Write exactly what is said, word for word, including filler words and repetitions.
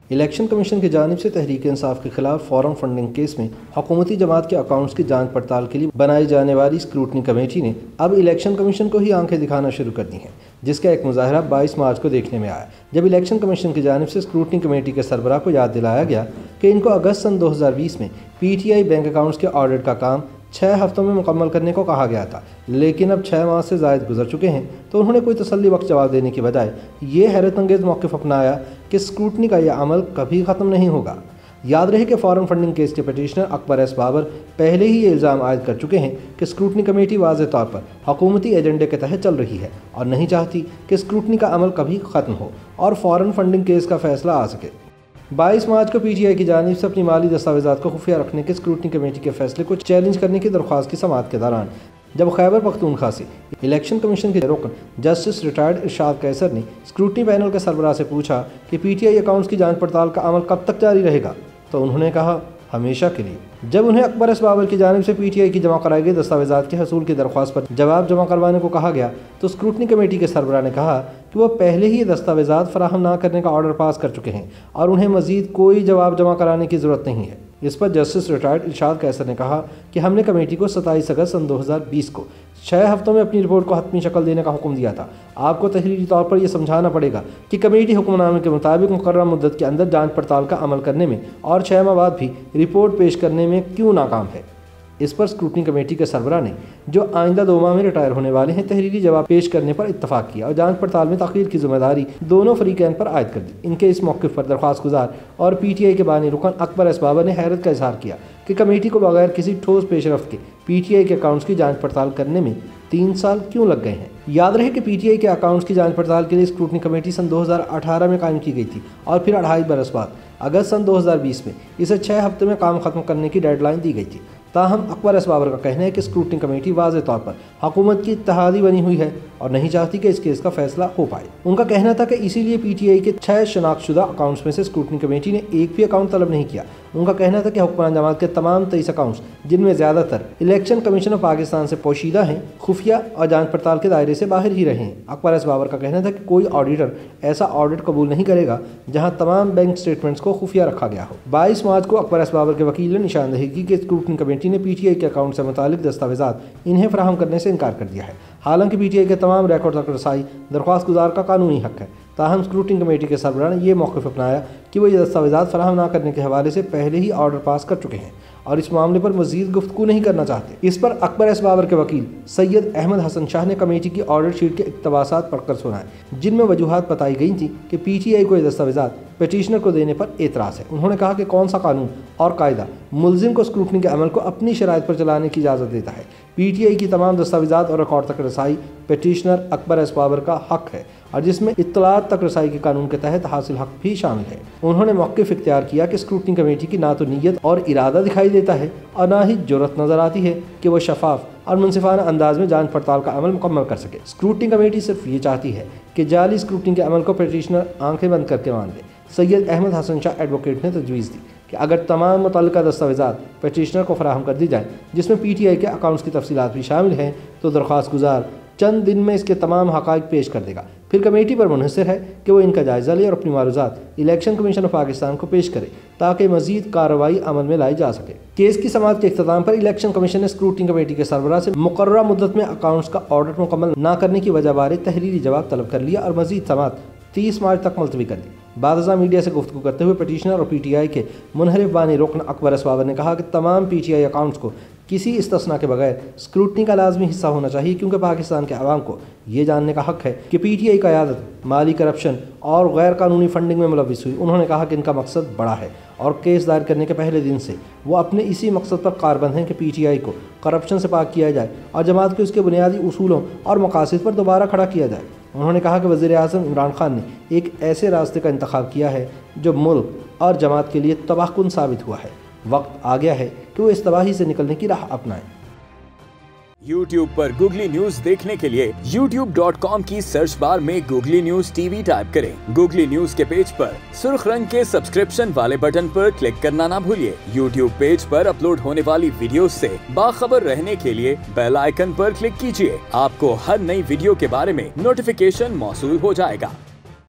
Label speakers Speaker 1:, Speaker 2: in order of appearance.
Speaker 1: Election commission की जानिब से तहरीक इंसाफ के खिलाफ फॉरेन फंडिंग केस में हुकूमती जमात के अकाउंट्स की जांच पड़ताल के लिए बनाई जाने वाली स्क्रूटनी कमेटी ने अब इलेक्शन कमीशन को ही आंखें दिखाना शुरू कर दी हैं, जिसका एक मुजाहरा बाईस मार्च को देखने में आया, जब इलेक्शन कमीशन की जानिब से स्क्रूटनी कमेटी के सरबराह को याद दिलाया गया कि इनको अगस्त सन दो हज़ार बीस में P T I bank accounts के ऑडिट का काम छः हफ्तों में मुकम्मल करने को कहा गया था, लेकिन अब छः माह से ज़ायद गुजर चुके हैं। तो उन्होंने कोई तसल्ली बख्श जवाब देने की बजाय ये हैरत अंगेज़ मौक़िफ़ अपनाया कि स्क्रूटनी का यह अमल कभी ख़त्म नहीं होगा। याद रहे कि फॉरेन फंडिंग केस के पटिशनर अकबर एस बाबर पहले ही ये इल्ज़ाम आयद कर चुके हैं कि स्क्रूटनी कमेटी वाज़ेह तौर पर हुकूमती एजेंडे के तहत चल रही है और नहीं चाहती कि स्क्रूटनी का अमल कभी ख़त्म हो और फॉरेन फंडिंग केस का फैसला आ सके। बाईस मार्च को पी टी आई की जानिब से अपनी माली दस्तावेज़ात को खुफिया रखने के स्क्रूटनी कमेटी के फैसले को चैलेंज करने की दरख्वास्त की समाअत के दौरान जब खैबर पख्तूनख्वा से इलेक्शन कमीशन के रुकन जस्टिस रिटायर्ड इरशाद कैसर ने स्क्रूटनी पैनल के सरबराह से पूछा कि पी टी आई अकाउंट्स की जांच पड़ताल का अमल कब तक जारी रहेगा, तो उन्होंने कहा हमेशा के लिए। जब उन्हें अकबर एस बाबर की जानिब से पी टी आई की जमा कराई गई दस्तावेज़ात के हसूल की दरख्वास्त पर जवाब जमा करवाने को कहा गया, तो स्क्रूटनी कमेटी के सरबराह ने कहा कि वह पहले ही दस्तावेज़ात फराहम न करने का ऑर्डर पास कर चुके हैं और उन्हें मज़ीद कोई जवाब जमा कराने की ज़रूरत नहीं है। इस पर जस्टिस रिटायर्ड इरशाद कैसर ने कहा कि हमने कमेटी को सत्ताईस अगस्त सन दो हज़ार बीस को छः हफ्तों में अपनी रिपोर्ट को हतमी शक्ल देने का हुक्म दिया था। आपको तहरीरी तौर पर यह समझाना पड़ेगा कि कमेटी हुक्मनामे के मुताबिक मुकर्रर मुद्दत के अंदर जांच पड़ताल का अमल करने में और छः माह बाद भी रिपोर्ट पेश करने में क्यों नाकाम है। इस पर स्क्रूटनी कमेटी के सरबराह ने, जो आइंदा दो माह में रिटायर होने वाले हैं, तहरीरी जवाब पेश करने पर इत्तफाक किया और जांच पड़ताल में तखीर की जिम्मेदारी दोनों फरीकैन पर आयद कर दी। इनके इस मौक़िफ़ पर दरख्वास्त गुजार और पी टी आई के बानी रुकन अकबर एस बाबर ने हैरत का इजहार किया कि कमेटी को बगैर किसी ठोस पेशरफ्त के पी टी आई के अकाउंट्स की जाँच पड़ताल करने में तीन साल क्यों लग गए हैं। याद रहे कि पी टी आई के अकाउंट्स की जांच पड़ताल के लिए स्क्रूटनी कमेटी सन दो हज़ार अठारह में कायम की गई थी और फिर अढ़ाई बरस बाद अगस्त सन दो हज़ार बीस में इसे छः हफ्ते में काम ख़त्म करने की डेडलाइन दी गई थी। ताहम अकबर एस बाबर का कहना है कि स्क्रूटनी कमेटी वाज़ेह तौर पर हुकूमत की इत्तेहादी बनी हुई है और नहीं चाहती कि इस केस का फैसला हो पाए। उनका कहना था कि इसीलिए पी टी आई के छः शनाख्तशुदा अकाउंट्स में से स्क्रूटनी कमेटी ने एक भी अकाउंट तलब नहीं किया। उनका कहना था कि हुक्मरान जमात के तमाम तेईस अकाउंट्स, जिनमें ज़्यादातर इलेक्शन कमीशन ऑफ पाकिस्तान से पोशीदा हैं, खुफिया और जांच पड़ताल के दायरे से बाहर ही रहे हैं। अकबर एस बाबर का कहना था कि कोई ऑडिटर ऐसा ऑडिट कबूल नहीं करेगा जहां तमाम बैंक स्टेटमेंट्स को खुफिया रखा गया हो। बाईस मार्च को अकबर एस बाबर के वकील ने निशानदेही की कि स्क्रूटनी कमेटी ने पी टी आई के अकाउंट से मुतालिक दस्तावेज़ात इन्हें फराहम करने से इनकार कर दिया है। हालांकि पी टी आई के तमाम रिकॉर्ड तक रसाई दरख्वास्त गुजार का कानूनी हक है। ताहम स्क्रूटनी कमेटी के सरबराह ने यह मौक़िफ़ अपनाया कि वो ये दस्तावेज़ात फराहम न करने के हवाले से पहले ही ऑर्डर पास कर चुके हैं और इस मामले पर मज़ीद गुफ्तगू नहीं करना चाहते। इस पर अकबर एस बाबर के वकील सैयद अहमद हसन शाह ने कमेटी की ऑडिट शीट के इक़्तबासात पढ़कर सुनाए, जिनमें वजूहात बताई गई थी कि पी टी आई को ये दस्तावेज़ात पटिशनर को देने पर एतराज़ है। उन्होंने कहा कि कौन सा कानून और कायदा मुलजिम को स्क्रूटनी के अमल को अपनी शराइत पर चलाने की इजाज़त देता है। पी टी आई की तमाम दस्तावेज़ात और रिकॉर्ड तक रसाई पटिशनर अकबर एस बाबर का हक है और जिसमें इत्तलात तक रसाई के कानून के तहत हासिल हक भी शामिल है। उन्होंने मौक़िफ़ इख्तियार किया कि स्क्रूटनी कमेटी की ना तो नीयत और इरादा दिखाई देता है और ना ही जुर्रत नज़र आती है कि वह शफाफ और मुनसिफाना अंदाज में जांच पड़ताल का अमल मुकम्मल कर सके। स्क्रूटनी कमेटी सिर्फ ये चाहती है कि जाली स्क्रूटनी के अमल को पटिशनर आंखें बंद करके मान ले। सैयद अहमद हसन शाह एडवोकेट ने तजवीज़ दी कि अगर तमाम मुतल्लिका दस्तावेज़ात पटिशनर को फराहम कर दी जाए, जिसमें पी टी आई के अकाउंट्स की तफसीलात भी शामिल हैं, तो दरख्वास्त गुजार चंद दिन में इसके तमाम हक़ाइक़ पेश कर देगा। फिर कमेटी पर मुनहसर है कि वो इनका जायज़ा ले और अपनी मारूज़ात इलेक्शन कमीशन ऑफ पाकिस्तान को पेश करे ताकि मज़ीद कार्रवाई अमल में लाई जा सके। केस की समाअत के इख्तिताम पर इलेक्शन कमीशन ने स्क्रूटनी कमेटी के सरबराह से मुकर्ररा मुद्दत में अकाउंट्स का ऑडिट मुकम्मल न करने की वजह बारे तहरीरी जवाब तलब कर लिया और मज़ीद समाअत तीस मार्च तक मुलतवी कर दी। बादशाह मीडिया से गुफ्तगू करते हुए पटिशनर और पी टी आई के मुनहरिफ बानी रुकन अकबर एस बाबर ने कहा कि तमाम पी टी आई अकाउंट्स को किसी इस्तिस्ना के बगैर स्क्रूटनी का लाजमी हिस्सा होना चाहिए, क्योंकि पाकिस्तान के अवाम को ये जानने का हक है कि पी टी आई का क़यादत माली करप्शन और गैर कानूनी फंडिंग में मुलव्विस हुई। उन्होंने कहा कि इनका मकसद बड़ा है और केस दायर करने के पहले दिन से वो अपने इसी मकसद पर कारबंद हैं कि पी टी आई को करप्शन से पाक किया जाए और जमात को उसके बुनियादी उसूलों और मकासद पर दोबारा खड़ा किया जाए। उन्होंने कहा कि वज़ीर आज़म इमरान खान ने एक ऐसे रास्ते का इंतखाब किया है जो मुल्क और जमात के लिए तबाहकुन साबित हुआ है। वक्त आ गया है कि वो इस तबाही से निकलने की राह अपनाएं।
Speaker 2: यूट्यूब पर गूगली न्यूज देखने के लिए यूट्यूब डॉट कॉम की सर्च बार में गूगली न्यूज टीवी टाइप करें। गूगली न्यूज के पेज पर सुर्ख रंग के सब्सक्रिप्शन वाले बटन पर क्लिक करना ना भूलिए। यूट्यूब पेज पर अपलोड होने वाली वीडियो से बाखबर रहने के लिए बेल आइकन पर क्लिक कीजिए। आपको हर नई वीडियो के बारे में नोटिफिकेशन मौसूल हो जाएगा।